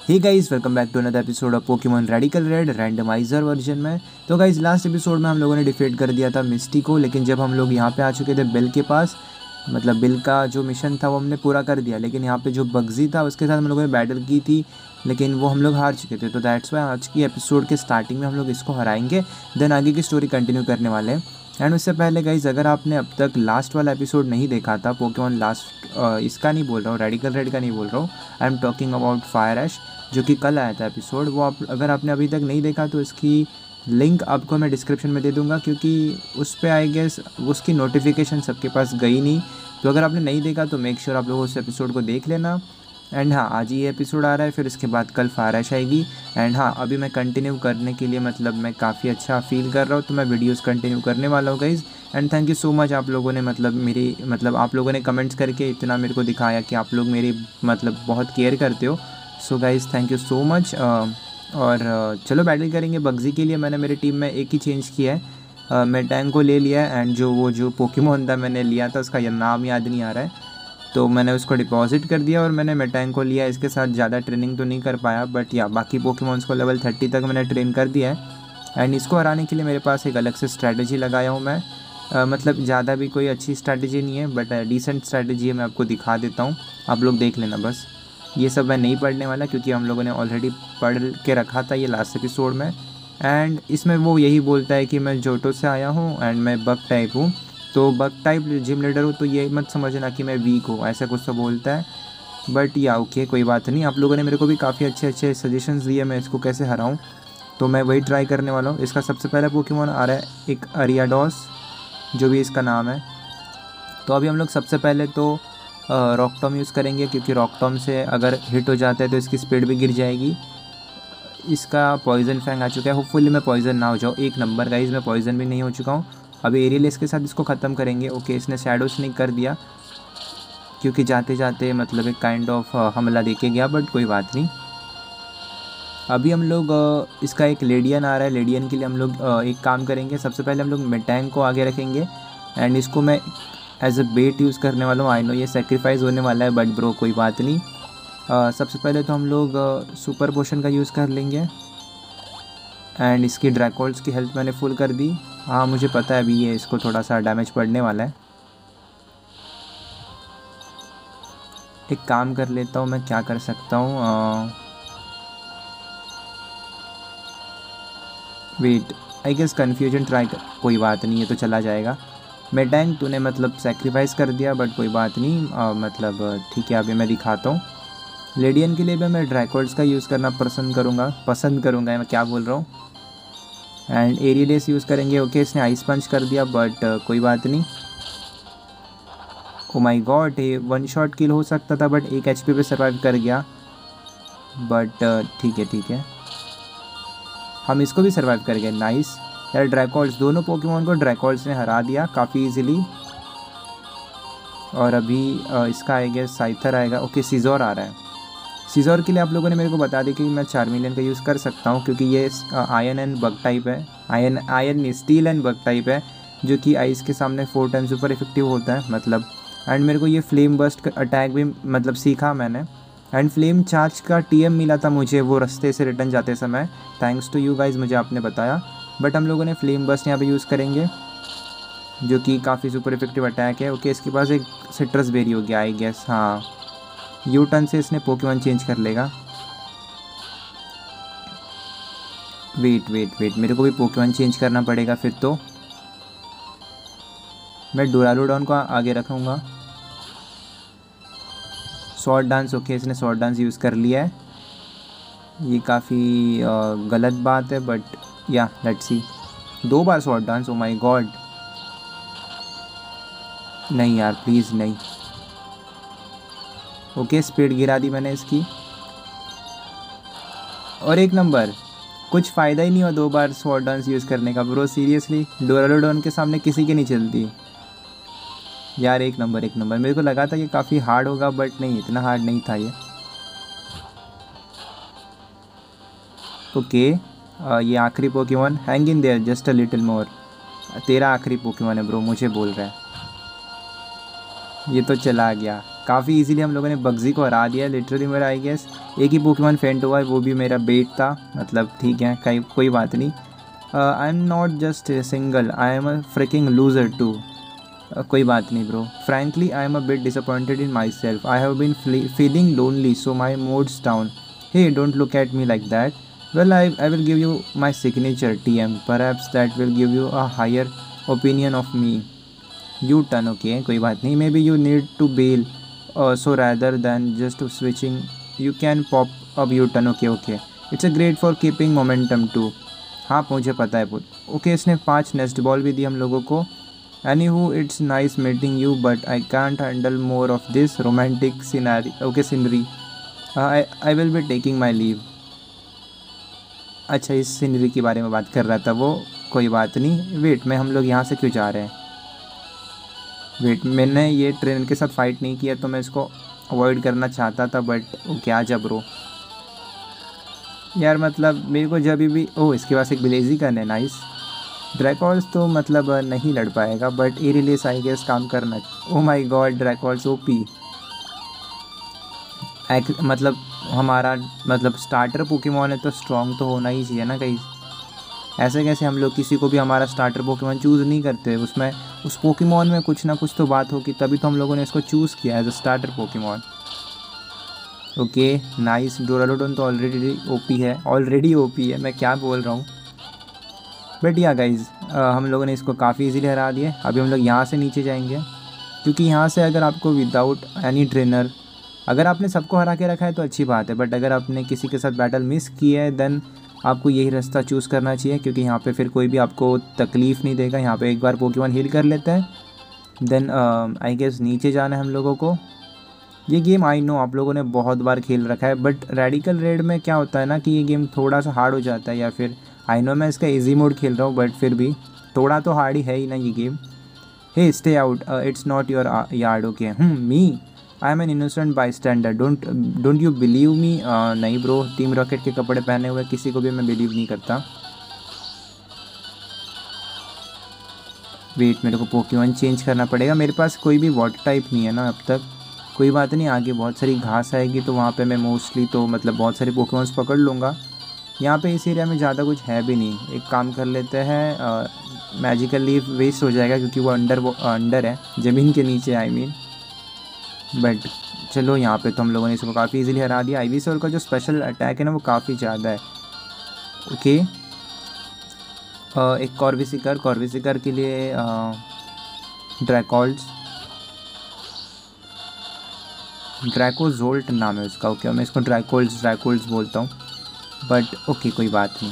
Hey guys, welcome back to another episode of Pokemon Radical Red randomizer version में। तो guys, last episode में हम लोगों ने डिफीट कर दिया था मिस्टी को, लेकिन जब हम लोग यहाँ पे आ चुके थे बिल के पास, मतलब बिल का जो मिशन था वो हमने पूरा कर दिया। लेकिन यहाँ पे जो बग्जी था उसके साथ हम लोगों ने बैटल की थी, लेकिन वो हम लोग हार चुके थे। तो दैट्स वाई आज की एपिसोड के स्टार्टिंग में हम लोग इसको हराएंगे, देन आगे की स्टोरी कंटिन्यू करने वाले हैं। एंड उससे पहले गाइस, अगर आपने अब तक लास्ट वाला एपिसोड नहीं देखा था, पोकेमॉन लास्ट इसका नहीं बोल रहा हूँ, रेडिकल रेड का नहीं बोल रहा हूँ, I am talking about fire ash जो कि कल आया था एपिसोड, वो अगर आपने अभी तक नहीं देखा तो इसकी लिंक आपको मैं डिस्क्रिप्शन में दे दूंगा, क्योंकि उस पर आई गेस उसकी नोटिफिकेशन सबके पास गई नहीं। तो अगर आपने नहीं देखा तो मेक श्योर आप लोग उस एपिसोड को देख लेना। एंड हाँ, आज ये एपिसोड आ रहा है, फिर इसके बाद कल फायर ऐश आएगी। एंड हाँ, अभी मैं कंटिन्यू करने के लिए मतलब मैं काफ़ी अच्छा फील कर रहा हूँ, तो मैं वीडियोस कंटिन्यू करने वाला हूँ guys. And thank you so much, आप लोगों ने आप लोगों ने कमेंट्स करके इतना मेरे को दिखाया कि आप लोग मेरी बहुत केयर करते हो। So guys, thank you so much. और चलो बैटल करेंगे बग्जी के लिए। मैंने मेरी टीम में एक ही चेंज किया है, मैं टैंक को ले लिया है। एंड जो पोकेमॉन था मैंने लिया था, उसका नाम याद नहीं आ रहा है, तो मैंने उसको डिपॉजिट कर दिया और मैंने मेटैंग को लिया। इसके साथ ज़्यादा ट्रेनिंग तो नहीं कर पाया, बट या बाकी पोकेमॉन्स को लेवल 30 तक मैंने ट्रेन कर दिया है। एंड इसको हराने के लिए मेरे पास एक अलग से स्ट्रैटेजी लगाया हूँ मैं। मतलब ज़्यादा भी कोई अच्छी स्ट्रैटेजी नहीं है, बट डिसेंट स्ट्रैटेजी है, मैं आपको दिखा देता हूँ, आप लोग देख लेना बस। ये सब मैं नहीं पढ़ने वाला, क्योंकि हम लोगों ने ऑलरेडी पढ़ के रखा था ये लास्ट एपिसोड में। एंड इसमें वो यही बोलता है कि मैं जोटो से आया हूँ एंड मैं बग टाइप हूँ, तो बग टाइप जिम लीडर हो, तो ये मत समझना कि मैं वीक हूँ, ऐसा कुछ तो बोलता है। बट या ओके, कोई बात नहीं, आप लोगों ने मेरे को भी काफ़ी अच्छे अच्छे सजेशंस दिए मैं इसको कैसे हराऊँ, तो मैं वही ट्राई करने वाला हूँ। इसका सबसे पहला पोकेमॉन आ रहा है एक अरियाडोस, जो भी इसका नाम है। तो अभी हम लोग सबसे पहले तो रॉकटॉम यूज़ करेंगे, क्योंकि रॉकटॉम से अगर हिट हो जाता है तो इसकी स्पीड भी गिर जाएगी। इसका पॉइजन फैंग आ चुका है, होपफुली मैं पॉइजन ना हो जाऊँ। एक नंबर गाइज, मैं पॉइजन भी नहीं हो चुका हूँ। अभी एरियलिस के साथ इसको ख़त्म करेंगे। ओके, इसने शैडो स्नेक कर दिया, क्योंकि जाते जाते मतलब एक काइंड ऑफ हमला देके गया, बट कोई बात नहीं। अभी हम लोग इसका एक लेडियन आ रहा है, लेडियन के लिए हम लोग एक काम करेंगे। सबसे पहले हम लोग मेटैंग को आगे रखेंगे, एंड इसको मैं एज अ बेट यूज़ करने वाला हूँ। आई नो ये सेक्रीफाइस होने वाला है, बट ब्रो कोई बात नहीं। सबसे पहले तो हम लोग सुपर पोशन का यूज़ कर लेंगे। एंड इसकी ड्रैकोल्स की हेल्थ मैंने फुल कर दी। हाँ, मुझे पता है अभी ये इसको थोड़ा सा डैमेज पड़ने वाला है। एक काम कर लेता हूँ, मैं क्या कर सकता हूँ, wait, I guess confusion try कर, कोई बात नहीं, ये तो चला जाएगा। मेटैंग तूने मतलब सेक्रीफाइस कर दिया, बट कोई बात नहीं, ठीक है। अभी मैं दिखाता हूँ। लेडियन के लिए भी मैं ड्रैकोल्स का यूज़ करना पसंद करूँगा, मैं क्या बोल रहा हूँ। एंड एरियलिस यूज़ करेंगे। ओके, इसने आइस पंच कर दिया, बट कोई बात नहीं। ओ माय गॉड, ये वन शॉट किल हो सकता था, बट 1 HP पे सर्वाइव कर गया। बट ठीक है, हम इसको भी सर्वाइव कर गए। नाइस यार, ड्रैकोल्स, दोनों पोकेमॉन को ड्रैकोल्स ने हरा दिया काफ़ी इजीली। और अभी इसका आई गेस साइथर आएगा। ओके, सीजोर आ रहा है। सीजोर के लिए आप लोगों ने मेरे को बता दी कि मैं चार्मिलियन का यूज़ कर सकता हूँ, क्योंकि ये आयन एंड बग टाइप है, iron steel and bug type है, जो कि आइस के सामने 4 टाइम्स सुपर इफेक्टिव होता है मतलब। एंड मेरे को ये फ्लेम बस्ट अटैक भी मतलब सीखा मैंने। एंड फ्लेम चार्ज का TM मिला था मुझे वो रास्ते से रिटर्न जाते समय, थैंक्स टू यू गाइज, मुझे आपने बताया। बट हम लोगों ने फ्लेम बस्ट यहाँ पे यूज़ करेंगे, जो कि काफ़ी सुपर इफेक्टिव अटैक है। ओके, इसके पास एक सिट्रस बेरी हो गया आई गेस। हाँ, यू टर्न से इसने पोकेमॉन चेंज कर लेगा। वेट, मेरे को भी पोकेमॉन चेंज करना पड़ेगा फिर तो। मैं डोरालूडॉन को आगे रखूँगा। शॉर्ट डांस, ओके, इसने शॉर्ट डांस यूज़ कर लिया है। ये काफ़ी गलत बात है, बट या लेट्स सी। 2 बार sword dance, oh my god, नहीं यार प्लीज़ नहीं। ओके, स्पीड गिरा दी मैंने इसकी, और 1 नंबर। कुछ फ़ायदा ही नहीं हुआ 2 बार शॉर्ट डांस यूज़ करने का ब्रो, सीरियसली डोरालूडॉन के सामने किसी की नहीं चलती यार। 1 नंबर। मेरे को लगा था ये काफ़ी हार्ड होगा, बट नहीं, इतना हार्ड नहीं था ये। ओके, ये आखिरी Pokemon, hang in there just a little more. तेरा आखिरी पोकेमॉन है ब्रो, मुझे बोल रहा है। ये तो चला गया, काफ़ी इजीली हम लोगों ने बग्जी को हरा दिया लिटरली। मेरा आई गेस एक ही पोकेमॉन फेंट हुआ है, वो भी मेरा बेट था, मतलब ठीक है, कोई बात नहीं। I am not just single, I am a freaking loser too. कोई बात नहीं bro, frankly I am a bit disappointed in myself, I have been feeling lonely so my mood's down. Hey don't look at me like that. Well, I will give you my signature TM. Perhaps that will give you a higher opinion of me. You turn, okay? कोई बात नहीं. Maybe you need to bail. So rather than just switching, you can pop up U-turn. Okay. It's a great for keeping momentum too. हाँ मुझे पता है okay इसने 5 nest ball भी दी हम लोगों को. Anywho, it's nice meeting you, but I can't handle more of this romantic scenery. I will be taking my leave. अच्छा इस सीनरी के बारे में बात कर रहा था वो, कोई बात नहीं. वेट में हम लोग यहाँ से क्यों जा रहे हैं? वेट, मैंने ये ट्रेन के साथ फाइट नहीं किया तो मैं इसको अवॉइड करना चाहता था, बट क्या जबरो यार, मतलब मेरे को जब भी इसके पास एक ब्लेजी गन है, नाइस. ड्रैकॉल्स तो मतलब नहीं लड़ पाएगा, but a release I guess काम करना. ओ माय गॉड, ड्रैकॉल्स ओपी. मतलब हमारा स्टार्टर पोकेमॉन है तो स्ट्रॉन्ग तो होना ही चाहिए ना कहीं. ऐसे कैसे हम लोग किसी को भी हमारा स्टार्टर पोकेमॉन चूज़ नहीं करते, उसमें उस पोकेमॉन में कुछ ना कुछ तो बात होगी, तभी तो हम लोगों ने इसको चूज़ किया as a starter Pokemon. Okay nice. Duraludon तो ऑलरेडी ओपी है, मैं क्या बोल रहा हूँ. बट या गाइज, हम लोगों ने इसको काफ़ी इजीली हरा दिया. अभी हम लोग यहाँ से नीचे जाएंगे, क्योंकि यहाँ से अगर आपको विदाउट एनी ट्रेनर, अगर आपने सबको हरा के रखा है तो अच्छी बात है, बट अगर आपने किसी के साथ बैटल मिस किया है देन आपको यही रास्ता चूज़ करना चाहिए, क्योंकि यहाँ पे फिर कोई भी आपको तकलीफ़ नहीं देगा. यहाँ पे एक बार पोकेमॉन हील कर लेते हैं, देन आई गेस नीचे जाना है हम लोगों को. ये गेम आई नो आप लोगों ने बहुत बार खेल रखा है, बट रेडिकल रेड में क्या होता है ना कि ये गेम थोड़ा सा हार्ड हो जाता है, या फिर आई नो मैं इसका ईजी मोड खेल रहा हूँ, बट फिर भी थोड़ा तो हार्ड ही है ही ना ये game. Hey stay out, it's not your yard. Okay me, I am an innocent bystander, don't you believe me. नहीं ब्रो, टीम रॉकेट के कपड़े पहने हुए किसी को भी मैं बिलीव नहीं करता. वेट, मेरे को पोकेमॉन चेंज करना पड़ेगा. मेरे पास कोई भी वाटर टाइप नहीं है ना अब तक. कोई बात नहीं, आगे बहुत सारी घास आएगी तो वहाँ पे मैं मोस्टली तो बहुत सारे पोकेमॉन्स पकड़ लूँगा. यहाँ पे इस एरिया में ज़्यादा कुछ है भी नहीं. एक काम कर लेते हैं, मैजिकल लीफ वेस्ट हो जाएगा क्योंकि वो अंडर है, ज़मीन के नीचे आई मीन. बट चलो यहाँ पे तो हम लोगों ने इसको काफ़ी इजीली हरा दिया. आइवीसोर का जो स्पेशल अटैक है ना वो काफ़ी ज़्यादा है. ओके, एक कॉर्विसिकर के लिए ड्रैकोजोल्ट नाम है उसका. ओके, मैं इसको ड्रैकोल्ड्स बोलता हूँ, बट ओके कोई बात नहीं.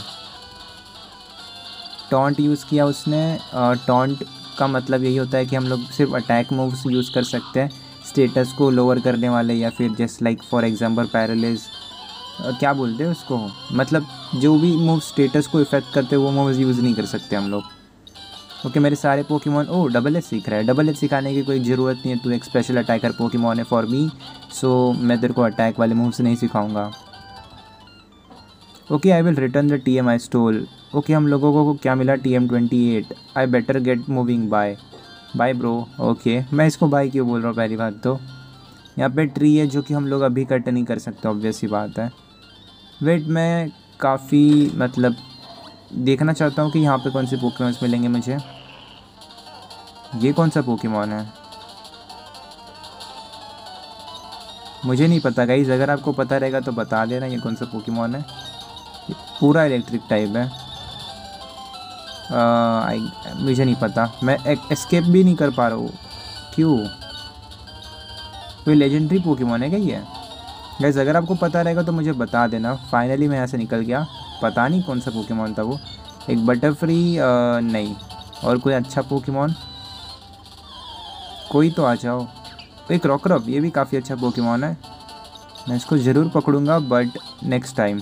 टॉन्ट यूज़ किया उसने. टॉन्ट का मतलब यही होता है कि हम लोग सिर्फ अटैक मूव्स यूज़ कर सकते हैं, स्टेटस को लोअर करने वाले, या फिर just like for example paralyze, क्या बोलते हैं उसको, मतलब जो भी मूव स्टेटस को इफेक्ट करते हैं वो मूव्स यूज़ नहीं कर सकते हम लोग. ओके, मेरे सारे पोकेमॉन डबल एच सीख रहा है. डबल एच सिखाने की कोई ज़रूरत नहीं है, तू एक स्पेशल अटैकर पोकेमॉन है फॉर मी, सो मैं तेरे को अटैक वाले मूव्स नहीं सिखाऊंगा. Okay, I will return the TM I stole. Okay, हम लोगों को क्या मिला? TM28. I better get moving. Bye bro. Okay, मैं इसको बाय क्यों बोल रहा हूँ? पहली बात तो यहाँ पे ट्री है जो कि हम लोग अभी कट नहीं कर सकते, ऑब्वियस सी बात है. वेट, मैं काफ़ी देखना चाहता हूँ कि यहाँ पे कौन से पोकेमॉन्स मिलेंगे मुझे. ये कौन सा पोकेमॉन है मुझे नहीं पता गाइस, अगर आपको पता रहेगा तो बता देना ये कौन सा पोकेमॉन है. ये पूरा इलेक्ट्रिक टाइप है. मुझे नहीं पता, मैं एस्केप भी नहीं कर पा रहा हूँ. क्यों? कोई लेजेंडरी पोकेमॉन है क्या ये? गाइस अगर आपको पता रहेगा तो मुझे बता देना. फाइनली मैं यहाँ से निकल गया. पता नहीं कौन सा पोकेमॉन था वो. एक बटरफ्री नहीं, और कोई अच्छा पोकेमॉन कोई तो आ जाओ. एक रॉकरॉप, ये भी काफ़ी अच्छा पोकेमॉन है, मैं इसको ज़रूर पकड़ूंगा, बट नेक्स्ट टाइम.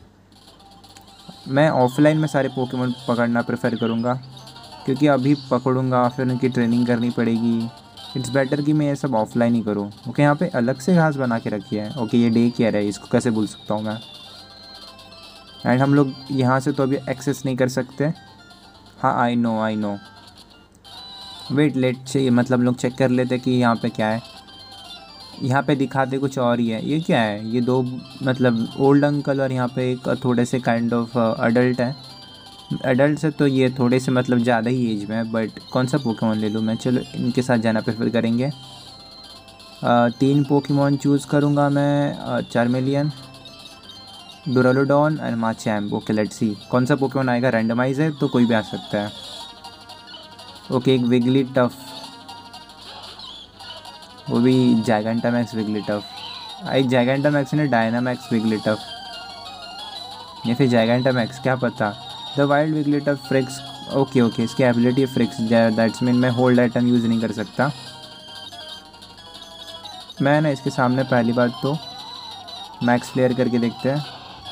मैं ऑफलाइन में सारे पोकेमॉन पकड़ना प्रेफर करूँगा, क्योंकि अभी पकड़ूँगा फिर उनकी ट्रेनिंग करनी पड़ेगी. इट्स बेटर कि मैं ये सब ऑफलाइन ही करूँ. ओके, यहाँ पे अलग से घास बना के रखी है. ओके, ये डे केयर है, इसको कैसे भूल सकता हूँ मैं. एंड हम लोग यहाँ से तो अभी एक्सेस नहीं कर सकते. हाँ, आई नो. वेट, लेट चाहिए, लोग चेक कर लेते कि यहाँ पे क्या है. यहाँ पे दिखाते कुछ और ही है। ये क्या है? ये दो मतलब ओल्ड अंकल और यहाँ पे एक थोड़े से काइंड ऑफ अडल्ट है। एडल्ट से तो ये थोड़े से मतलब ज़्यादा ही एज में है, बट कौन सा पोकेमॉन ले लूँ मैं? चलो इनके साथ जाना प्रेफर करेंगे। 3 पोकेमॉन चूज़ करूँगा मैं, Charmeleon, Duraludon and Machamp. Okay let's see कौन सा पोकेमॉन आएगा। रैंडमाइज है तो कोई भी आ सकता है। ओके एक विगली टफ, वो भी जैगेंटामैक्स विगली टफ। एक जैगेंटामैक्स ने डायनामैक्स विगली टफ, या फिर जैगेंटामैक्स, क्या पता। The wild Wigglytuff frisk. Okay okay इसकी एबिलिटी फ्रिक्स, दैट्स मीन मैं होल्ड आइटम यूज़ नहीं कर सकता। मैं ना इसके सामने पहली बार तो मैक्स फ्लेयर करके देखते हैं।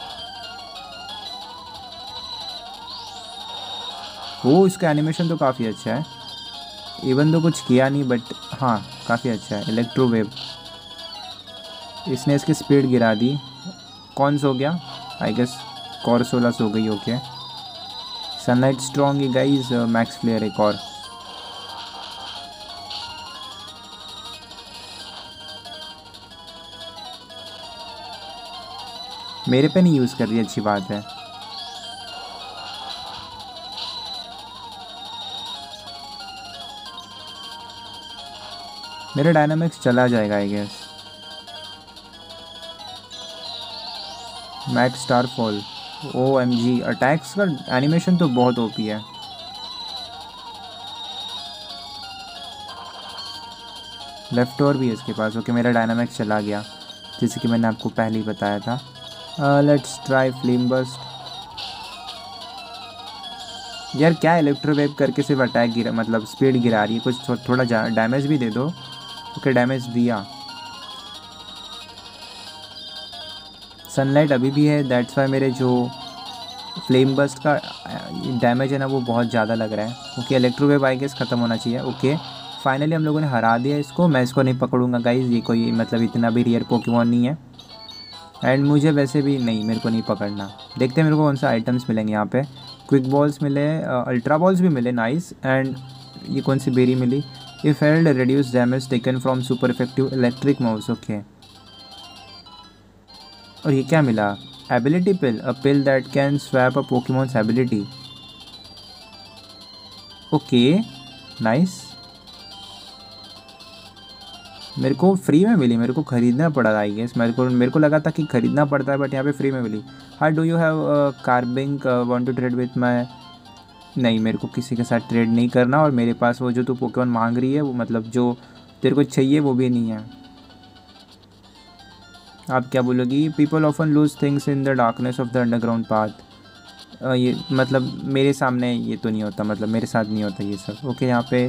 वो इसका एनिमेशन तो काफ़ी अच्छा है, इवन तो कुछ किया नहीं बट हाँ काफ़ी अच्छा है। इलेक्ट्रो वेव, इसने इसकी स्पीड गिरा दी। कौन सो गया? आई गेस कॉर्सोलस हो गई। ओके सनलाइट स्ट्रॉन्ग ही गाइस। मैक्स फ्लेयर एक और। मेरे पे नहीं यूज़ कर रही, अच्छी बात है। मेरा डायनामिक्स चला जाएगा I guess. Max starfall. OMG attacks का एनिमेशन तो बहुत ओपी है। लेफ्ट ओवर भी है इसके पास। ओके मेरा डायनामिक्स चला गया, जैसे कि मैंने आपको पहले ही बताया था। Let's try flame burst. यार क्या इलेक्ट्रोवेव करके सिर्फ अटैक गिरा, मतलब स्पीड गिरा रही है, कुछ थोड़ा डैमेज भी दे दो। ओके डैमेज दिया। सनलाइट अभी भी है, दैट्स वाई मेरे जो फ्लेम बस्ट का डैमेज है ना वो बहुत ज़्यादा लग रहा है। ओके इलेक्ट्रोवेव आई गेस ख़त्म होना चाहिए। ओके फाइनली हम लोगों ने हरा दिया इसको। मैं इसको नहीं पकड़ूंगा गाइज, ये कोई मतलब इतना भी रेयर पोकेमॉन नहीं है, एंड मुझे वैसे भी नहीं, मेरे को नहीं पकड़ना। देखते हैं मेरे को कौन सा आइटम्स मिलेंगे यहाँ पे। क्विक बॉल्स मिले, अल्ट्रा बॉल्स भी मिले, नाइस। एंड ये कौन सी बेरी मिली? ये failed reduce damage taken from super effective electric moves. Okay और ये क्या मिला? Ability pill, a pill that can swap a Pokemon's ability. Okay nice. मेरे को फ्री में मिली, मेरे को ख़रीदना पड़ा आई गेस। मेरे को लगा था कि ख़रीदना पड़ता है, बट यहाँ पे फ्री में मिली। How do you have Carbink want to trade with my? नहीं मेरे को किसी के साथ ट्रेड नहीं करना, और मेरे पास वो जो तू पोकेमॉन मांग रही है वो मतलब जो तेरे को चाहिए वो भी नहीं है। आप क्या बोलोगी? People often lose things in the darkness of the underground path. ये मतलब मेरे सामने ये तो नहीं होता, मतलब मेरे साथ नहीं होता ये सब। ओके यहाँ पे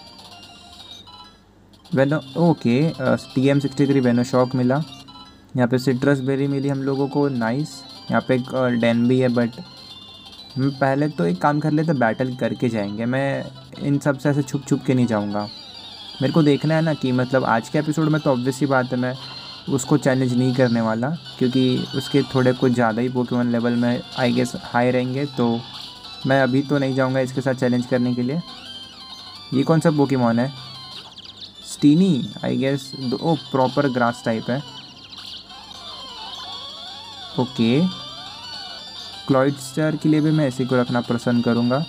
वेनो, ओके TM63 वेनोशॉक मिला। यहाँ पे सिट्रस बेरी मिली हम लोगों को, नाइस। यहाँ पे एक डैन भी है, बट हम पहले तो एक काम कर लेते, बैटल करके जाएंगे। मैं इन सब से ऐसे छुप छुप के नहीं जाऊँगा। मेरे को देखना है ना कि मतलब आज के एपिसोड में तो ऑब्वियस ही बात है मैं उसको चैलेंज नहीं करने वाला, क्योंकि उसके थोड़े कुछ ज़्यादा ही पोकेमॉन लेवल में आई गेस हाई रहेंगे, तो मैं अभी तो नहीं जाऊँगा इसके साथ चैलेंज करने के लिए। ये कौन सा पोकेमॉन है? Steenee I guess. Oh proper grass type है। ओके क्लॉइडस्टर के लिए भी मैं ऐसे को रखना पसंद करूँगा।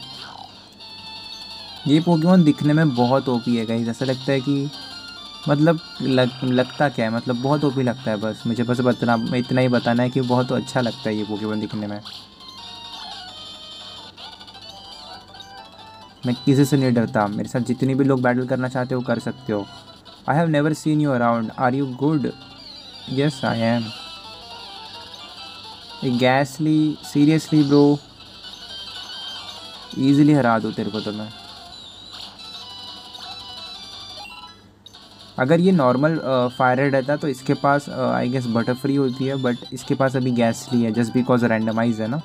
ये पोकेमॉन दिखने में बहुत ओपी है गाइस, ऐसा लगता है कि मतलब लगता क्या है, मतलब बहुत ओपी लगता है। बस मुझे बस इतना ही बताना है कि बहुत अच्छा लगता है ये पोकेमॉन दिखने में। मैं किसी से नहीं डरता, मेरे साथ जितनी भी लोग बैटल करना चाहते हो कर सकते हो। I have never seen you around, are you good? Yes I am. Gastly, seriously bro, easily हरा दूँ तेरे को तो मैं। अगर ये नॉर्मल फायर रेड रहता तो इसके पास आई गेस बटर फ्री होती है, बट इसके पास अभी गैसली है जस्ट बिकॉज रैंडमाइज है ना।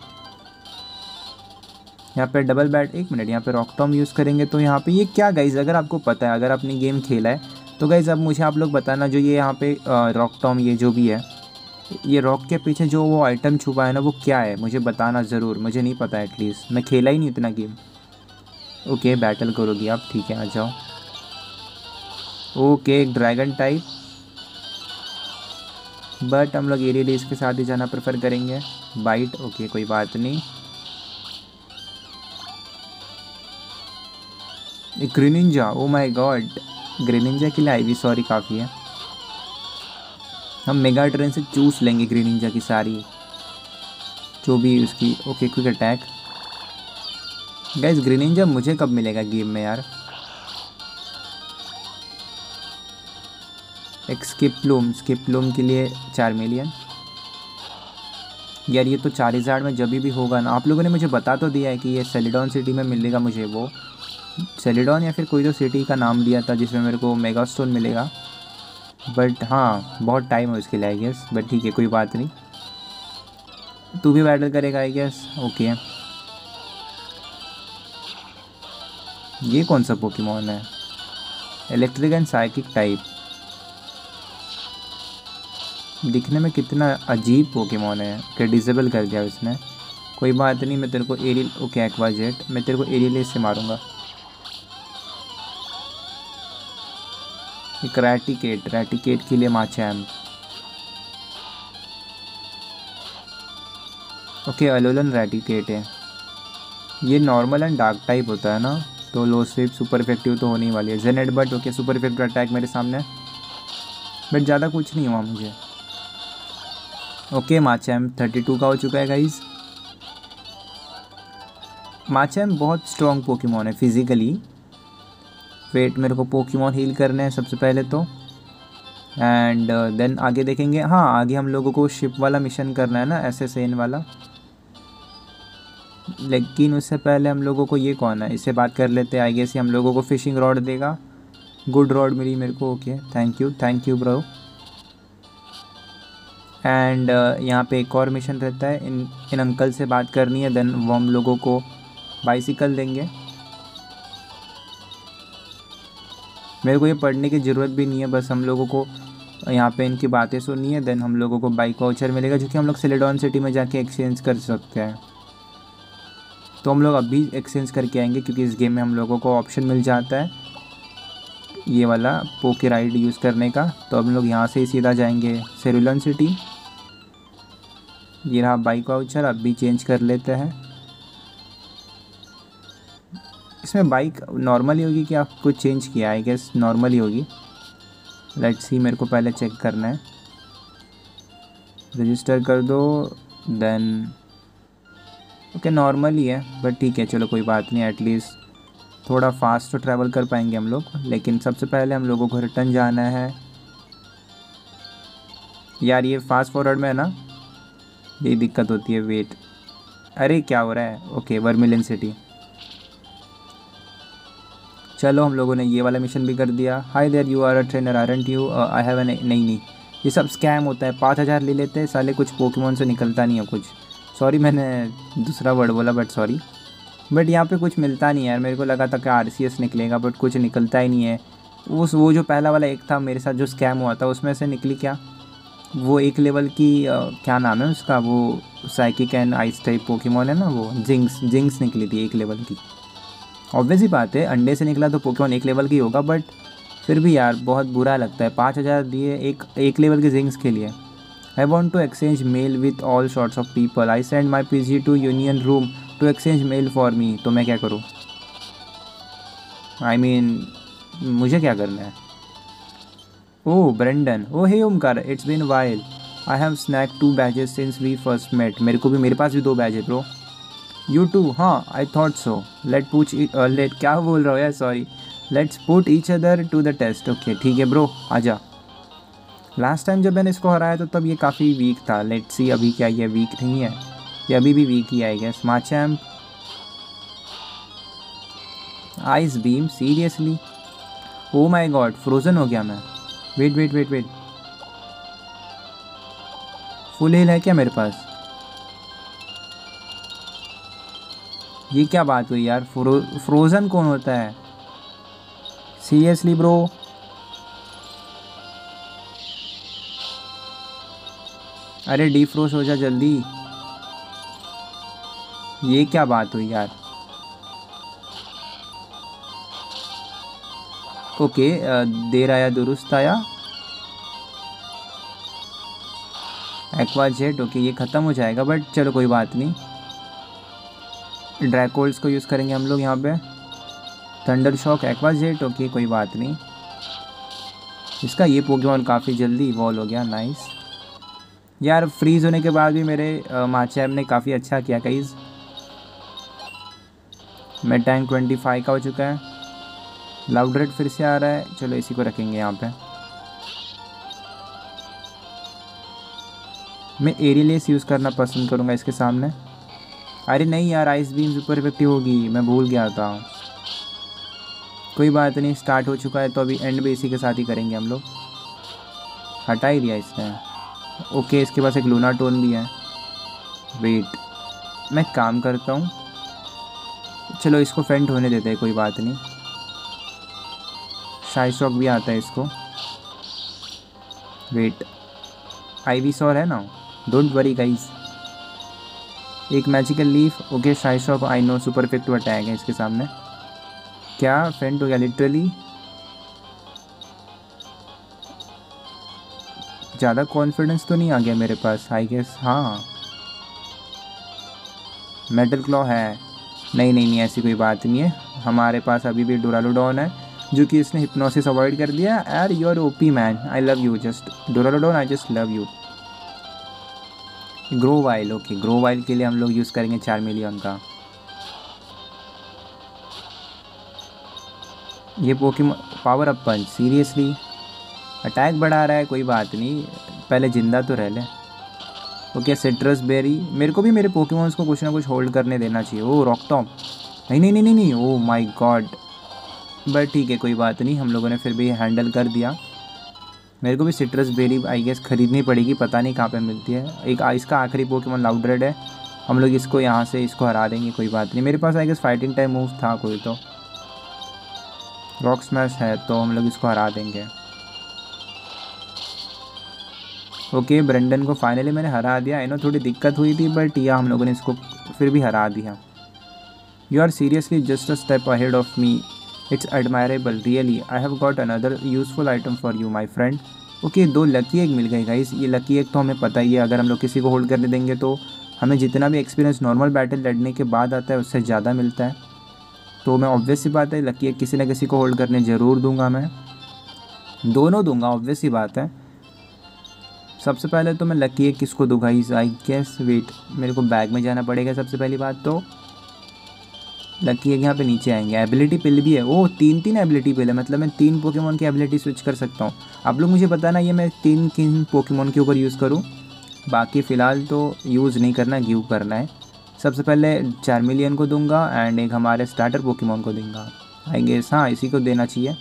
यहाँ पे डबल बैट, एक मिनट, यहाँ पे रॉक टॉम यूज़ करेंगे तो यहाँ पे ये क्या गाइज, अगर आपको पता है, अगर आपने गेम खेला है तो गाइज अब मुझे आप लोग बताना, जो ये यहाँ पे रॉक टॉम ये जो भी है, ये रॉक के पीछे जो वो आइटम छुपा है ना वो क्या है, मुझे बताना ज़रूर, मुझे नहीं पता एटलीस्ट, मैं खेला ही नहीं इतना गेम। ओके बैटल करोगी आप, ठीक है आ जाओ। ओके एक ड्रैगन टाइप, बट हम लोग एरियलीज के साथ ही जाना प्रेफर करेंगे। बाइट ओके कोई बात नहीं। Greninja, oh my god, Greninja के लिए आईवी सॉरी काफ़ी है। हम मेगा ट्रेन से चूस लेंगे ग्रेनिंजा की सारी जो भी उसकी। Okay quick attack. Guys Greninja मुझे कब मिलेगा गेम में यार। एक स्किप लूम के लिए 4 मिलियन यार। ये तो चारिज़ार्ड में जब भी होगा ना। आप लोगों ने मुझे बता तो दिया है कि ये सेलिडॉन सिटी में मिलेगा मुझे। वो सेलिडॉन या फिर कोई तो सिटी का नाम दिया था जिसमें मेरे को मेगा स्टोन मिलेगा। बट हाँ बहुत टाइम है उसके लिए आई गेस। बट ठीक है कोई बात नहीं। तू भी बैटल करेगा आई गेस। ओके ये कौन सा पोकेमॉन है? Electric and psychic type. दिखने में कितना अजीब पोकेमॉन है कि डिसेबल कर दिया उसने। कोई बात नहीं, मैं तेरे को एरियल ओके एक्वा जेट, मैं तेरे को एरियल से मारूंगा। एक रैटिकेट के लिए माचैम। ओके अलोलन रैटिकेट है। ये नॉर्मल एंड डार्क टाइप होता है ना, तो लो स्वीप सुपर इफेक्टिव तो होने ही वाली है। जेनेट but okay super effective attack मेरे सामने, बट ज़्यादा कुछ नहीं हुआ मुझे। ओके माचैम 32 का हो चुका है गाइज। माचैम बहुत स्ट्रॉन्ग पोकेमॉन है फिज़िकली। वेट मेरे को पोकेमॉन हील करने हैं सबसे पहले तो, एंड देन आगे देखेंगे। हाँ आगे हम लोगों को शिप वाला मिशन करना है ना, SSN वाला। लेकिन उससे पहले हम लोगों को ये कौन है इससे बात कर लेते हैं। आई गेस हम लोगों को फिशिंग रॉड देगा। गुड रॉड मिली मेरे को। Okay thank you bro. And यहाँ पे एक और मिशन रहता है, इन अंकल से बात करनी है। देन वो हम लोगों को बाइसिकल देंगे। मेरे को ये पढ़ने की ज़रूरत भी नहीं है, बस हम लोगों को यहाँ पे इनकी बातें सुननी है। देन हम लोगों को बाइक वाउचर मिलेगा जो कि हम लोग सेलेडॉन सिटी में जाके एक्सचेंज कर सकते हैं। तो हम लोग अभी एक्सचेंज करके आएंगे क्योंकि इस गेम में हम लोगों को ऑप्शन मिल जाता है ये वाला पोके राइड यूज़ करने का। तो हम लोग यहाँ से ही सीधा जाएंगे सेरुलन सिटी। ये रहा बाइक वाउचर, अब भी चेंज कर लेते हैं। इसमें बाइक नॉर्मल ही होगी क्या कुछ चेंज किया? आई गेस नॉर्मल ही होगी। लेट्स सी, मेरे को पहले चेक करना है। रजिस्टर कर दो। देन ओके नॉर्मल ही है, बट ठीक है चलो कोई बात नहीं। एटलीस्ट थोड़ा फास्ट तो ट्रैवल कर पाएंगे हम लोग। लेकिन सबसे पहले हम लोगों को रिटर्न जाना है। यार ये फास्ट फॉरवर्ड में है ना, ये दिक्कत होती है। वेट, अरे क्या हो रहा है? Okay Vermilion City. चलो हम लोगों ने ये वाला मिशन भी कर दिया। Hi there you are a trainer aren't you? I have नहीं ये सब स्कैम होता है। 5000 ले लेते हैं साले, कुछ पोकेमॉन से निकलता नहीं है कुछ। सॉरी मैंने दूसरा वर्ड बोला, बट सॉरी। बट यहाँ पे कुछ मिलता नहीं है यार। मेरे को लगा था कि RCS निकलेगा, बट कुछ निकलता ही नहीं है। वो जो पहला वाला एक था मेरे साथ जो स्कैम हुआ था, उसमें से निकली क्या, वो एक लेवल की क्या नाम है उसका, वो psychic and ice type Pokemon है ना, वो जिंक्स निकली थी एक लेवल की। ऑब्वियस ही बात है, अंडे से निकला तो पोकेमॉन एक लेवल की होगा, बट फिर भी यार बहुत बुरा लगता है। 5000 दिए एक लेवल के जिंक्स के लिए। I want to exchange mail with all sorts of people. I send my PG to Union Room to exchange mail for me. तो मैं क्या करूँ? आई मीन मुझे क्या करना है? Oh Brendan, oh hey Omkar, it's been while. I have snagged 2 badges since we first met. मेरे पास भी 2 बैज है ब्रो। You to? हाँ आई थॉट सो। लेट क्या बोल रहा हो यार, sorry. Let's put each other to the test. Okay ठीक है ब्रो, आजा। लास्ट टाइम जब मैंने इसको हराया तो तब ये काफ़ी वीक था। लेट्स सी अभी क्या ये वीक नहीं है, ये अभी भी वीक ही आएगा। स्माचैम्प, ice beam, seriously? Oh my god frozen हो गया मैं। वेट, फुल हिल है क्या मेरे पास? ये क्या बात हुई यार? फ्रोज़न कौन होता है? Seriously bro? अरे डिफ्रोस्ट हो जा जल्दी। ये क्या बात हुई यार? ओके देर आया दुरुस्त आया। एक्वा जेट, ओके ये ख़त्म हो जाएगा बट चलो कोई बात नहीं। ड्रैकोल्स को यूज़ करेंगे हम लोग यहाँ पे। Thunder shock, aqua jet, okay कोई बात नहीं। इसका ये पोकेमॉन काफ़ी जल्दी इवॉल्व हो गया, नाइस। यार फ्रीज़ होने के बाद भी मेरे माचैप ने काफ़ी अच्छा किया गाइस। मैं टैंक 25 का हो चुका है। लाउडरेट फिर से आ रहा है, चलो इसी को रखेंगे यहाँ पे। मैं एरियलेस यूज़ करना पसंद करूँगा इसके सामने। अरे नहीं यार, आइस बीम सुपर इफेक्टिव होगी, मैं भूल गया था। कोई बात नहीं, स्टार्ट हो चुका है तो अभी एंड भी इसी के साथ ही करेंगे हम लोग। हटा ही दिया इसने, ओके। इसके पास एक लूना टोन भी है। वेट, मैं काम करता हूँ, चलो इसको फेंट होने देते हैं, कोई बात नहीं। शाई शॉक भी आता है इसको। वेट, आईवीसॉर है ना, डोंट वरी गाइस। एक मैजिकल लीफ, ओके। शाई शॉक, I know super effective attack है इसके सामने। क्या फेंट हो गया लिटरली। ज़्यादा कॉन्फिडेंस तो नहीं आ गया मेरे पास, आई गेस। हाँ, मेटल क्लॉ है। नहीं नहीं नहीं, ऐसी कोई बात नहीं है। हमारे पास अभी भी डोरालोडॉन है, जो कि इसने हिप्नोसिस अवॉइड कर दिया। यार you are OP man, I love you just Duraludon, I just love you. Growlithe, okay. Growlithe के लिए हम लोग यूज़ करेंगे चार्मेलियन का। ये Pokemon power up punch, seriously attack बढ़ा रहा है, कोई बात नहीं, पहले जिंदा तो रह ले। ओके, सिट्रस बेरी, मेरे को भी मेरे पोकेमॉन्स को कुछ ना कुछ होल्ड करने देना चाहिए। ओ रॉकटॉप, नहीं नहीं नहीं नहीं नहीं, ओ माय गॉड। बट ठीक है, कोई बात नहीं, हम लोगों ने फिर भी हैंडल कर दिया। मेरे को भी सिट्रस बेरी आई गेस ख़रीदनी पड़ेगी, पता नहीं कहाँ पे मिलती है। एक इसका आखिरी पोकेमॉन लाउडरेड है, हम लोग इसको यहाँ से इसको हरा देंगे, कोई बात नहीं। मेरे पास I guess fighting type move था कोई, तो रॉक स्मैश है, तो हम लोग इसको हरा देंगे। ओके, ब्रेंडन को फाइनली मैंने हरा दिया। आई नो थोड़ी दिक्कत हुई थी, बट या हम लोगों ने इसको फिर भी हरा दिया। You are seriously just a step ahead of me, it's admirable really. I have got another useful item for you my friend. Okay, 2 lucky egg मिल गए गाइस। ये लकी एग तो हमें पता ही है, अगर हम लोग किसी को होल्ड करने देंगे तो हमें जितना भी एक्सपीरियंस नॉर्मल बैटल लड़ने के बाद आता है उससे ज़्यादा मिलता है। तो मैं ऑब्वियस सी बात है, लकी एग किसी न किसी को होल्ड करने ज़रूर दूंगा। मैं दोनों दूंगा, ऑब्वियस सी बात है। सबसे पहले तो मैं लकी एग किसको दूंगा, आई गेस। वेट, मेरे को बैग में जाना पड़ेगा सबसे पहली बात तो। लकी एग यहाँ पे नीचे आएंगे। एबिलिटी पिल भी है, ओ 3 एबिलिटी पिल है, मतलब मैं 3 पोकेमॉन की एबिलिटी स्विच कर सकता हूँ। आप लोग मुझे बताना ये मैं 3 किन पोकेमॉन के ऊपर यूज़ करूँ। बाकी फ़िलहाल तो यूज़ नहीं करना, गिव करना है। सबसे पहले चार्मेलियन को दूंगा एंड एक हमारे स्टार्टर पोकेमॉन को दूंगा, आई गेस। हाँ, इसी को देना चाहिए।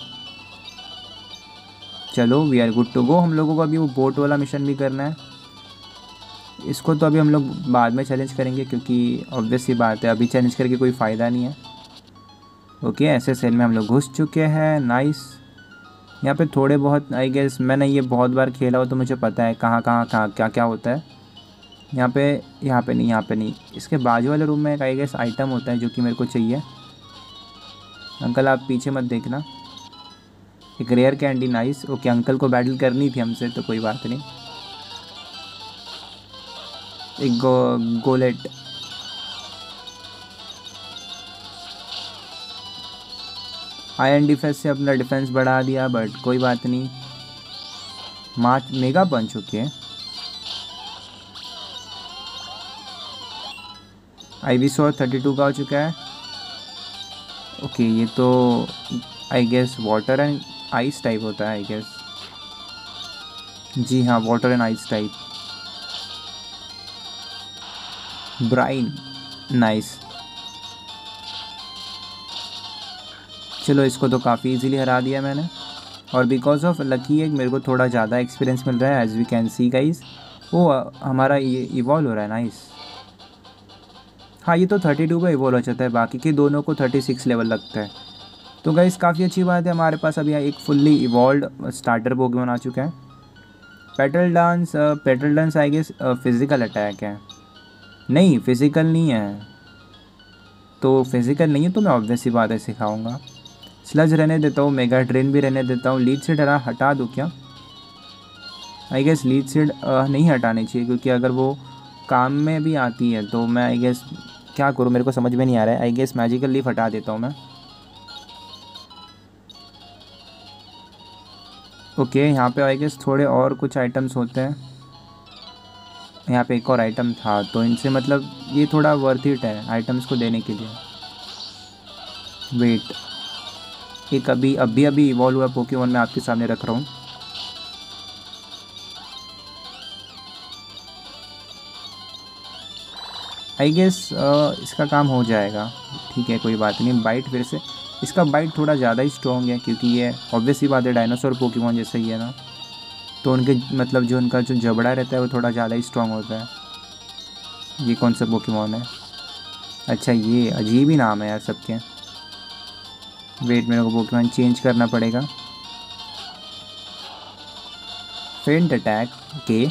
चलो we are good to go. हम लोगों को अभी वो बोट वाला मिशन भी करना है। इसको तो अभी हम लोग बाद में चैलेंज करेंगे, क्योंकि ऑब्वियस सी बात है अभी चैलेंज करके कोई फ़ायदा नहीं है। ओके, ऐसे सेल में हम लोग घुस चुके हैं, नाइस। यहाँ पे थोड़े बहुत आई गेस, मैंने ये बहुत बार खेला हो तो मुझे पता है कहाँ क्या क्या होता है। यहाँ पे नहीं। इसके बाजू वाले रूम में एक आई गेस आइटम होता है जो कि मेरे को चाहिए। अंकल आप पीछे मत देखना। एक rare candy, nice. Okay, uncle को बैटल करनी थी हमसे तो कोई बात नहीं। एक गोलेट, आयरन डिफेंस से अपना डिफेंस बढ़ा दिया, बट कोई बात नहीं। मार्च मेगा पंच, ओके। आईवीसॉर 32 का हो चुका है। ओके, ये तो I guess water and ice type होता है, आई गेस। जी हाँ, water and ice type. Brine, nice. चलो इसको तो काफ़ी इजीली हरा दिया मैंने, और बिकॉज ऑफ लकी एग मेरे को थोड़ा ज़्यादा एक्सपीरियंस मिल रहा है, as we can see guys. वो हमारा ये इवॉल्व हो रहा है, नाइस। हाँ, ये तो 32 पे इवॉल्व हो जाता है, बाकी के दोनों को 36 लेवल लगता है। तो गाइस काफ़ी अच्छी बात है, हमारे पास अभी एक फुल्ली इवॉल्व स्टार्टर पोकेमॉन आ चुका है। Petal dance I guess physical attack है। नहीं, फिज़िकल नहीं है, तो फिज़िकल नहीं है तो मैं ऑब्वियस सी बात है सिखाऊंगा। स्लज रहने देता हूँ, मेगा ड्रेन भी रहने देता हूँ। लीड से डरा हटा दूँ क्या? आई गेस लीड सीड नहीं हटानी चाहिए, क्योंकि अगर वो काम में भी आती है तो मैं आई गेस क्या करूँ, मेरे को समझ में नहीं आ रहा है। आई गेस मैजिकल लीफ हटा देता हूँ मैं। ओके, यहाँ पे आई गेस थोड़े और कुछ आइटम्स होते हैं। यहाँ पे एक और आइटम था, तो इनसे मतलब ये थोड़ा वर्थ इट है आइटम्स को देने के लिए। वेट, एक अभी इवॉल्व हुआ पोकेमॉन मैं आपके सामने रख रहा हूँ। आई गेस इसका काम हो जाएगा, ठीक है कोई बात नहीं। बाइट फिर से, इसका बाइट थोड़ा ज़्यादा ही स्ट्रॉन्ग है, क्योंकि ये ऑब्वियस ही बात है डायनासोर पोकेमॉन जैसे ही है ना, तो उनके मतलब जो उनका जो जबड़ा रहता है वो थोड़ा ज़्यादा ही स्ट्रॉन्ग होता है। ये कौन सा पोकेमॉन है? अच्छा, ये अजीब ही नाम है यार सबके। वेट, मेरे को पोकेमॉन चेंज करना पड़ेगा। Faint attack, okay.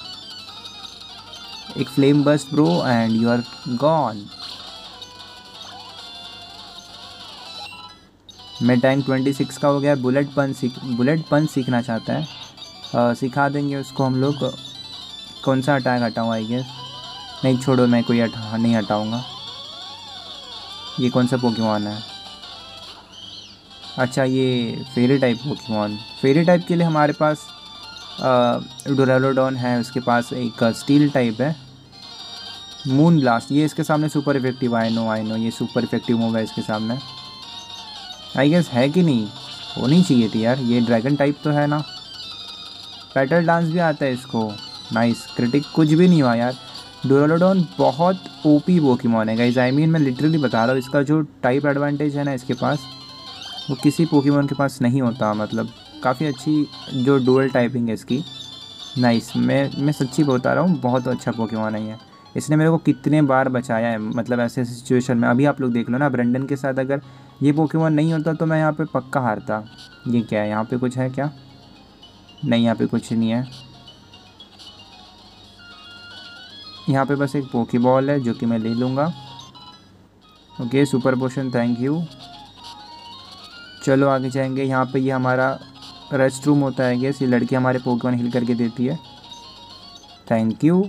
एक flame burst bro and you are gone. मैं टैंक 26 का हो गया। बुलेट पंच सीखना चाहता है, सिखा देंगे उसको हम लोग। कौन सा अटैक हटाऊँ? आई गेस नहीं, छोड़ो, मैं कोई नहीं हटाऊँगा। ये कौन सा पोकेमॉन है? अच्छा, ये fairy type Pokemon. Fairy type के लिए हमारे पास डोरालोडॉन है, उसके पास एक स्टील टाइप है मून ब्लास्ट। ये इसके सामने सुपर इफेक्टिव। आई नो ये सुपर इफेक्टिव मूव है इसके सामने। आई गेस है कि नहीं, होनी चाहिए थी यार। ये ड्रैगन टाइप तो है ना। पेटल डांस भी आता है इसको। नाइस, क्रिटिक कुछ भी नहीं हुआ यार। डोरालोडॉन बहुत ओपी पोकेमॉन है गाइस। आई मीन मैं लिटरली बता रहा हूँ, इसका जो टाइप एडवांटेज है ना इसके पास, वो किसी पोकेमॉन के पास नहीं होता। मतलब काफ़ी अच्छी जो डुअल टाइपिंग है इसकी। नाइस, मैं सच्ची बता रहा हूँ, बहुत अच्छा पोकेमॉन है ये। इसने मेरे को कितने बार बचाया है, मतलब ऐसे सिचुएशन में। अभी आप लोग देख लो ना, ब्रेंडन के साथ अगर ये पोकेमॉन नहीं होता तो मैं यहाँ पे पक्का हारता। ये क्या है? यहाँ पे कुछ है क्या? नहीं, यहाँ पे कुछ नहीं है। यहाँ पे बस एक पोकेबॉल है जो कि मैं ले लूँगा। Okay, super potion, thank you. चलो आगे जाएंगे। यहाँ पे ये हमारा रेस्ट रूम होता है गेस। ये लड़की हमारे पोकेमॉन हिल करके देती है, थैंक यू।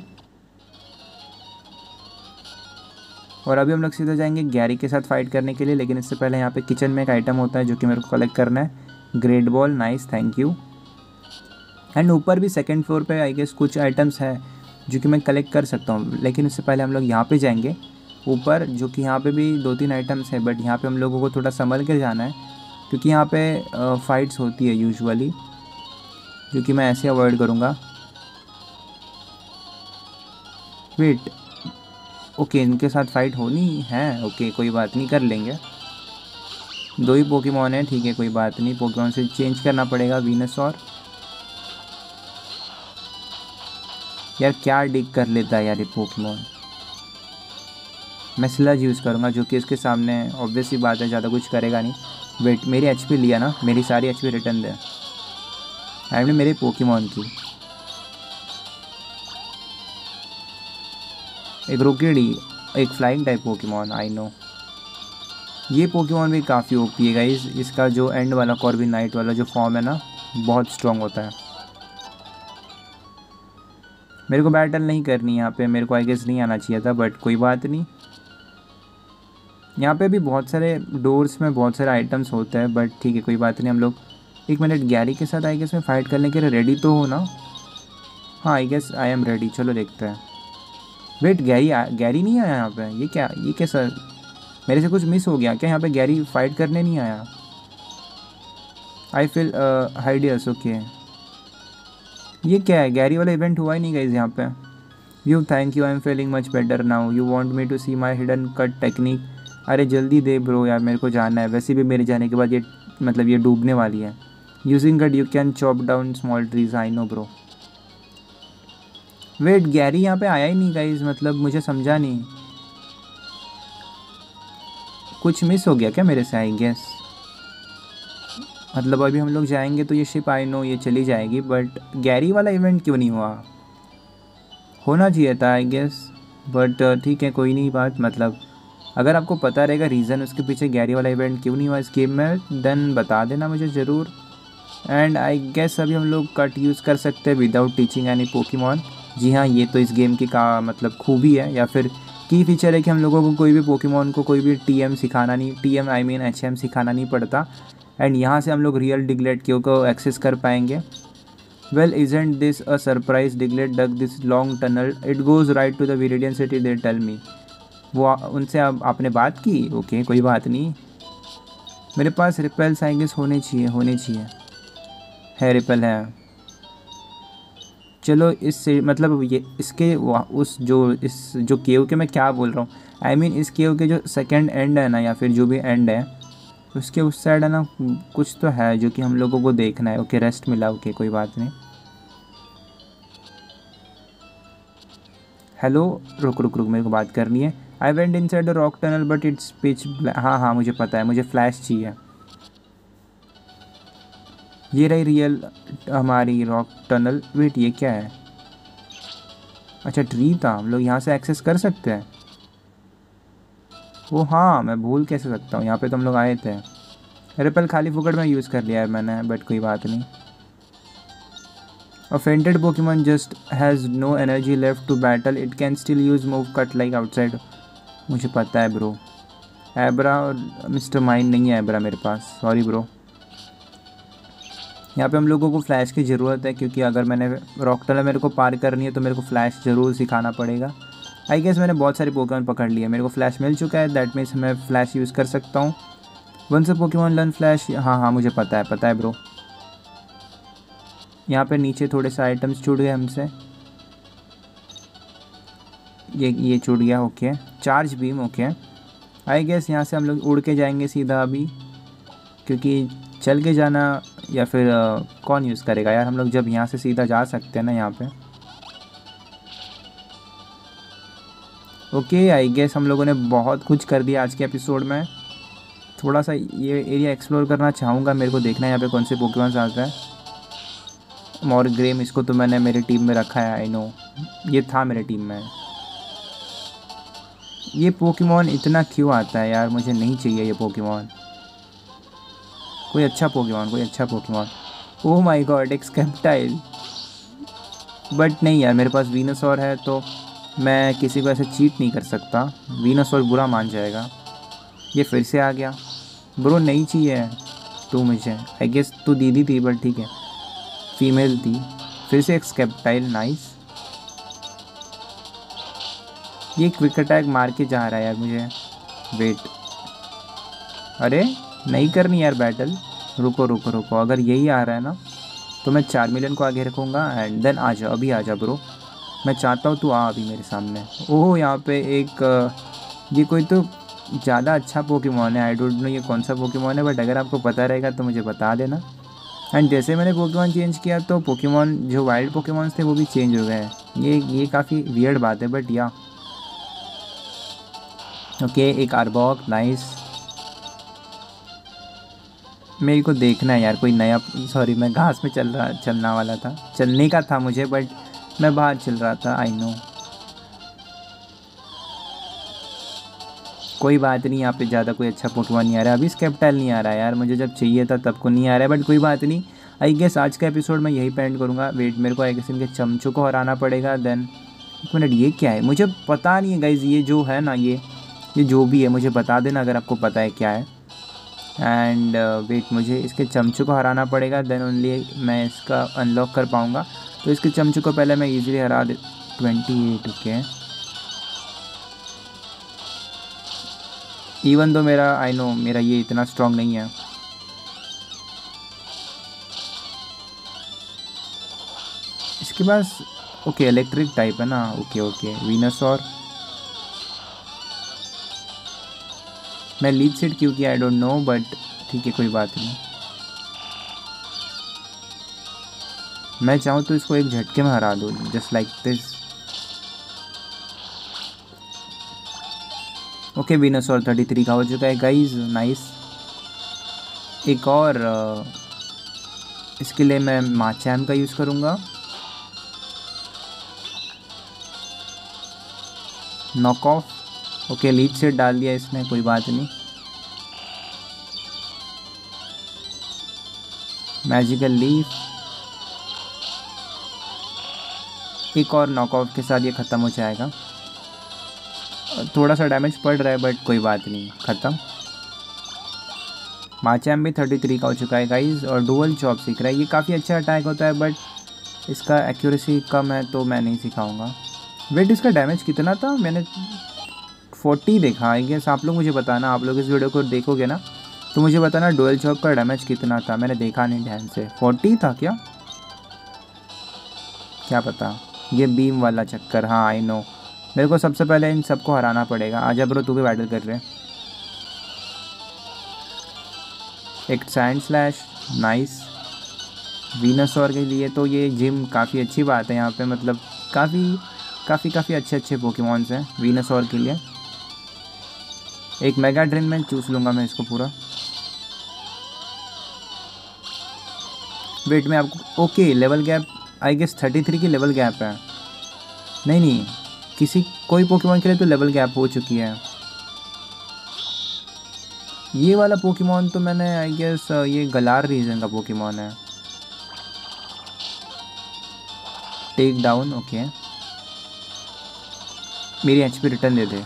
और अभी हम लोग सीधे जाएंगे गैरी के साथ फाइट करने के लिए, लेकिन इससे पहले यहाँ पे किचन में एक आइटम होता है जो कि मेरे को कलेक्ट करना है। Great ball, nice, thank you. And ऊपर भी सेकंड फ्लोर पे आई गेस कुछ आइटम्स हैं जो कि मैं कलेक्ट कर सकता हूँ, लेकिन उससे पहले हम लोग यहाँ पे जाएंगे ऊपर, जो कि यहाँ पे भी 2-3 आइटम्स है। बट यहाँ पे हम लोगों को थोड़ा संभल कर जाना है, क्योंकि यहाँ पे फाइट्स होती है यूजुअली, जो कि मैं ऐसे अवॉइड करूँगा। वेट, ओके, इनके साथ फाइट होनी है। ओके, कोई बात नहीं, कर लेंगे। 2 ही पोकेमॉन है, ठीक है कोई बात नहीं। पोकेमॉन से चेंज करना पड़ेगा, वीनसॉर। यार क्या डिग कर लेता है यार ये पोकेमॉन। मैं स्लज यूज़ करूँगा, जो कि इसके सामने ऑब्वियस ही बात है ज़्यादा कुछ करेगा नहीं। वेट, मेरी एचपी लिया ना, मेरी सारी एचपी रिटर्न दे। आपने मेरे पोकेमॉन की एक रोकेडी, एक flying type Pokemon. I know ये पोकेमॉन भी काफ़ी ओपी है गाइस। इसका जो एंड वाला कॉर्बिनाइट वाला जो फॉर्म है ना, बहुत स्ट्रॉन्ग होता है। मेरे को बैटल नहीं करनी यहाँ पे, मेरे को आई गेस नहीं आना चाहिए था, बट कोई बात नहीं। यहाँ पे भी बहुत सारे डोर्स में बहुत सारे आइटम्स होते हैं, बट ठीक है कोई बात नहीं। हम लोग 1 मिनट गैरी के साथ आई गेस में फ़ाइट करने के लिए रेडी तो हो ना? हाँ, I guess I am ready. चलो देखते हैं। वेट, गैरी नहीं आया यहाँ पे? ये क्या, ये कैसा? मेरे से कुछ मिस हो गया क्या? यहाँ पे गैरी फाइट करने नहीं आया? I feel hideous, okay. ये क्या है? गैरी वाला इवेंट हुआ ही नहीं गाइस यहाँ पे। You, thank you, I am feeling much better now. You want me to see my hidden cut technique? अरे जल्दी दे ब्रो यार, मेरे को जानना है। वैसे भी मेरे जाने के बाद ये मतलब ये डूबने वाली है। Using cut you can chop down small trees. I know bro. Wait, Gary यहाँ पे आया ही नहीं गाइस, मतलब मुझे समझा नहीं, कुछ मिस हो गया क्या मेरे से? आई गेस मतलब अभी हम लोग जाएंगे तो ये शिप आई नो ये चली जाएगी, बट गैरी वाला इवेंट क्यों नहीं हुआ? होना चाहिए था आई गेस, बट ठीक है कोई नहीं बात। मतलब अगर आपको पता रहेगा रीज़न उसके पीछे गैरी वाला इवेंट क्यों नहीं हुआ इस गेम में, देन बता देना मुझे ज़रूर। एंड आई गेस अभी हम लोग कट यूज़ कर सकते हैं विदाउट टीचिंग एनी पोकेमॉन। जी हाँ, ये तो इस गेम की का मतलब खूबी है या फिर की फीचर है कि हम लोगों को कोई भी पोकेमॉन को कोई भी टीएम सिखाना नहीं, टीएम आई मीन एचएम सिखाना नहीं पड़ता। एंड यहाँ से हम लोग रियल डिग्लेट क्यू को एक्सेस कर पाएंगे। Well isn't this a surprise, Diglett dug this long tunnel, it goes right to the Viridian City, they tell me. वो उनसे अब आपने बात की? ओके कोई बात नहीं, मेरे पास रिपेल साइकिल्स होने चाहिए। है रिपेल है। चलो इससे मतलब ये इसके उस जो इस जो केव के मैं क्या बोल रहा हूँ, आई मीन इस केव के जो सेकंड एंड है ना या फिर जो भी एंड है उसके उस साइड है ना कुछ तो है जो कि हम लोगों को देखना है। ओके रेस्ट मिला, ओके कोई बात नहीं। हेलो, रुक रुक रुक मेरे को बात करनी है। I went inside the rock tunnel but it's pitch black. हाँ हाँ मुझे पता है, मुझे फ्लैश चाहिए। ये रही रियल हमारी रॉक टनल। वेट ये क्या है? अच्छा ट्री था, हम लोग यहाँ से एक्सेस कर सकते हैं। वो हाँ, मैं भूल कैसे सकता हूँ, यहाँ पे तो हम लोग आए थे। रिपेल खाली फुकट में यूज़ कर लिया है मैंने, बट कोई बात नहीं। A fainted Pokemon just has no energy left to battle. It can still use move cut like outside. मुझे पता है ब्रो। एब्रा और मिस्टर माइन नहीं है एब्रा मेरे पास, सॉरी ब्रो। यहाँ पे हम लोगों को फ्लैश की ज़रूरत है क्योंकि अगर मैंने रॉक टनल मेरे को पार करनी है तो मेरे को फ्लैश ज़रूर सिखाना पड़ेगा। आई गेस मैंने बहुत सारे पोकेमॉन पकड़ लिए, मेरे को फ्लैश मिल चुका है, दैट मीन्स मैं फ्लैश यूज़ कर सकता हूँ। Once a Pokemon learn flash. हाँ हाँ मुझे पता है ब्रो। यहाँ पे नीचे थोड़े से आइटम्स छूट गए हमसे। ये छूट गया, okay. Charge beam, okay. I guess यहाँ से हम लोग उड़ के जाएंगे सीधा अभी, क्योंकि चल के जाना या फिर कौन यूज़ करेगा यार, हम लोग जब यहाँ से सीधा जा सकते हैं ना यहाँ पे। ओके आई गेस हम लोगों ने बहुत कुछ कर दिया आज के एपिसोड में। थोड़ा सा ये एरिया एक्सप्लोर करना चाहूँगा, मेरे को देखना है यहाँ पे कौन से पोकेमॉन्स आता है। मॉर्ग्रेम, इसको तो मैंने मेरी टीम में रखा है, आई नो ये था मेरे टीम में। ये पोकेमॉन इतना क्यों आता है यार, मुझे नहीं चाहिए ये पोकेमॉन। कोई अच्छा पोकेमॉन। ओह माय गॉड, एक स्केप्टाइल। बट नहीं यार, मेरे पास वीनोसॉर है तो मैं किसी को ऐसे चीट नहीं कर सकता, वीनोसॉर बुरा मान जाएगा। ये फिर से आ गया ब्रो, नहीं चाहिए तू मुझे। आई गेस तू दीदी थी बट ठीक है, फीमेल थी। फिर से एक स्केप्टाइल, नाइस। ये क्विक अटैक मार के जा रहा है यार मुझे। वेट, अरे नहीं करनी यार बैटल, रुको। अगर यही आ रहा है ना तो मैं चार्मिलियन को आगे रखूँगा एंड देन आ जा, अभी आ जा ब्रो। मैं चाहता हूँ तू आ अभी मेरे सामने। ओह यहाँ पे एक ये कोई तो ज़्यादा अच्छा पोकेमॉन है, आई डोंट नो ये कौन सा पोकेमॉन है, बट अगर आपको पता रहेगा तो मुझे बता देना। एंड जैसे मैंने पोकेमॉन चेंज किया तो पोकेमॉन जो वाइल्ड पोकेमॉन्स थे वो भी चेंज हो गए हैं। ये काफ़ी वियर्ड बात है बट या ओके। एक आर्बॉक, नाइस। मेरे को देखना है यार कोई नया, सॉरी मैं घास में चलना वाला था, चलने का था मुझे बट मैं बाहर चल रहा था, आई नो। कोई बात नहीं, यहाँ पे ज़्यादा कोई अच्छा पोकेमॉन नहीं आ रहा है। अभी स्केप्टाइल नहीं आ रहा है यार, मुझे जब चाहिए था तब को नहीं आ रहा है, बट कोई बात नहीं। आई गेस आज का एपिसोड मैं यही पेंड करूँगा। वेट, मेरे को आई गेस इनके चमचों को हराना पड़ेगा। देन एक मिनट, ये क्या है मुझे पता नहीं है गाइज। ये जो है ना ये जो भी है मुझे बता देना अगर आपको पता है क्या है। एंड वेट, मुझे इसके चमचों को हराना पड़ेगा, देन ओनली मैं इसका अनलॉक कर पाऊँगा। तो इसके चमचों को पहले मैं ईजिली हरा दे। 28, ओके। इवन दो मेरा, आई नो मेरा ये इतना स्ट्रॉन्ग नहीं है। इसके पास ओके इलेक्ट्रिक टाइप है ना, ओके। वीनोसॉर, मैं लीड सेट क्यों किया आई डोंट नो, बट ठीक है कोई बात नहीं। मैं चाहूँ तो इसको एक झटके में हरा दूँ, just like this. Okay Venusaur 33 का हो चुका है गाइज, नाइस। एक और इसके लिए मैं माचैम का यूज़ करूँगा। Knock off, okay leech seed डाल दिया इसने, कोई बात नहीं। मैजिकल लीफ, एक और नॉकआउट के साथ ये ख़त्म हो जाएगा। थोड़ा सा डैमेज पड़ रहा है बट कोई बात नहीं, ख़त्म। माचैम भी 33 का हो चुका है गाइस और डुअल चॉप सीख रहा है। ये काफ़ी अच्छा अटैक होता है बट इसका एक्यूरेसी कम है तो मैं नहीं सिखाऊंगा। वेट, इसका डैमेज कितना था? मैंने 40 देखा। आई गेस आप लोग मुझे बताना, आप लोग इस वीडियो को देखोगे ना तो मुझे बताना डुअल चॉप का डैमेज कितना था। मैंने देखा नहीं ध्यान से। 40 था क्या? क्या पता। ये बीम वाला चक्कर, हाँ आई नो। मेरे को सबसे पहले इन सबको हराना पड़ेगा। आजा ब्रो, तू भी बैटल कर रहे। एक सैंड स्लैश, नाइस। वीनसॉर के लिए तो ये जिम काफ़ी अच्छी बात है यहाँ पे, मतलब काफ़ी अच्छे पोकेमॉन्स हैं वीनसॉर के लिए। एक मेगा ड्रेन में चूस लूँगा मैं इसको पूरा। वेट में आपको, okay level gap I guess 33 की लेवल गैप है। नहीं, कोई पोकेमॉन के लिए तो लेवल गैप हो चुकी है। ये वाला पोकेमॉन तो मैंने आई गेस ये गलार रीजन का पोकेमॉन है। Take down, okay. मेरी एचपी रिटर्न दे दे।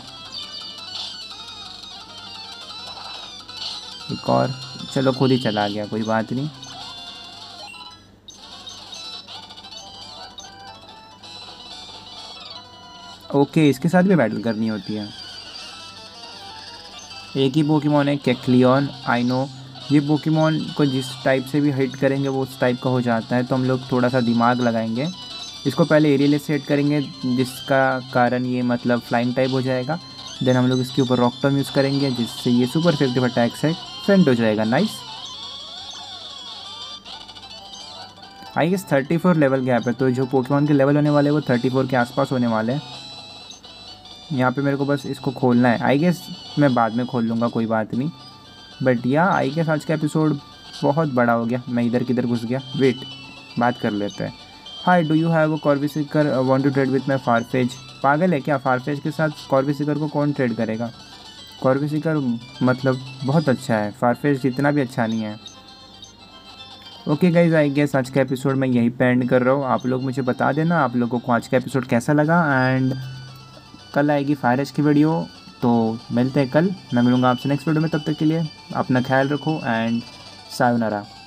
एक और, चलो खुद ही चला गया, कोई बात नहीं। ओके, इसके साथ भी बैटल करनी होती है। एक ही पोकेमॉन है केक्लियन, आई नो। ये पोकेमॉन को जिस टाइप से भी हिट करेंगे वो उस टाइप का हो जाता है, तो हम लोग थोड़ा सा दिमाग लगाएंगे। इसको पहले एरियलेस सेट करेंगे जिसका कारण ये मतलब फ्लाइंग टाइप हो जाएगा। देन हम लोग इसके ऊपर रॉक टॉम यूज़ करेंगे जिससे ये सुपर इफेक्टिव अटैक से फेंट हो जाएगा। Nice. I guess 34 level gap है, तो जो पोकेमॉन के लेवल होने वाले वो 34 के आसपास होने वाले हैं। यहाँ पे मेरे को बस इसको खोलना है। आई गेस मैं बाद में खोल लूँगा, कोई बात नहीं। बट या आई गेस आज का एपिसोड बहुत बड़ा हो गया, मैं इधर किधर घुस गया। वेट, बात कर लेते हैं। Hi, do you have a कॉर्विसिकर, want to trade with my Farfetch'd? पागल है क्या? फारफेज के साथ कॉर्विसिकर को कौन ट्रेड करेगा? कॉर्विसिकर मतलब बहुत अच्छा है, फारफेज जितना भी अच्छा नहीं है। ओके गाइज, आई गेस आज का एपिसोड मैं यहीं पे एंड कर रहा हूँ। आप लोग मुझे बता देना आप लोगों को आज का एपिसोड कैसा लगा। एंड कल आएगी फायर एज की वीडियो, तो मिलते हैं कल। मैं मिलूँगा आपसे नेक्स्ट वीडियो में, तब तक के लिए अपना ख्याल रखो एंड सायोनारा।